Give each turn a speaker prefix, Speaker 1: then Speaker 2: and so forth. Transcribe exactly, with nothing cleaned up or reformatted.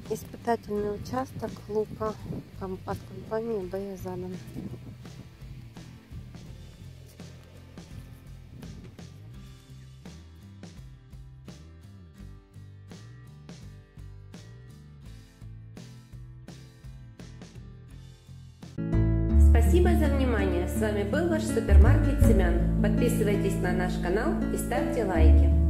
Speaker 1: Испытательный участок лука от компании Баязаном.
Speaker 2: Спасибо за внимание. С вами был ваш супермаркет семян. Подписывайтесь на наш канал и ставьте лайки.